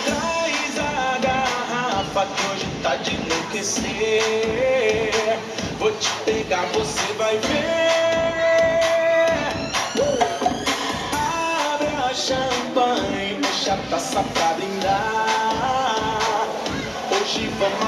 Traz a garrafa que hoje tá de enlouquecer. Vou te pegar, você vai ver. Abre a champanhe, deixa a taça pra brindar. Hoje vamos